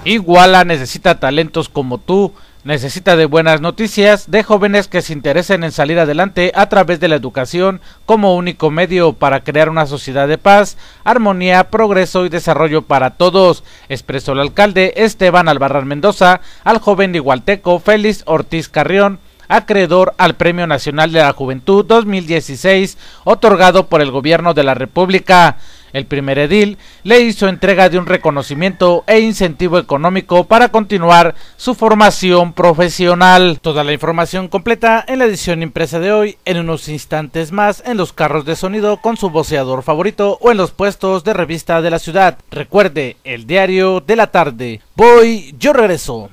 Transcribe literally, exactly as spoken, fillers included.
Iguala necesita talentos como tú, necesita de buenas noticias, de jóvenes que se interesen en salir adelante a través de la educación como único medio para crear una sociedad de paz, armonía, progreso y desarrollo para todos, expresó el alcalde Esteban Albarrán Mendoza al joven igualteco Félix Ortiz Carrión, acreedor al Premio Nacional de la Juventud dos mil dieciséis, otorgado por el Gobierno de la República. El primer edil le hizo entrega de un reconocimiento e incentivo económico para continuar su formación profesional. Toda la información completa en la edición impresa de hoy, en unos instantes más en los carros de sonido con su voceador favorito o en los puestos de revista de la ciudad. Recuerde, el diario de la tarde. Voy, yo regreso.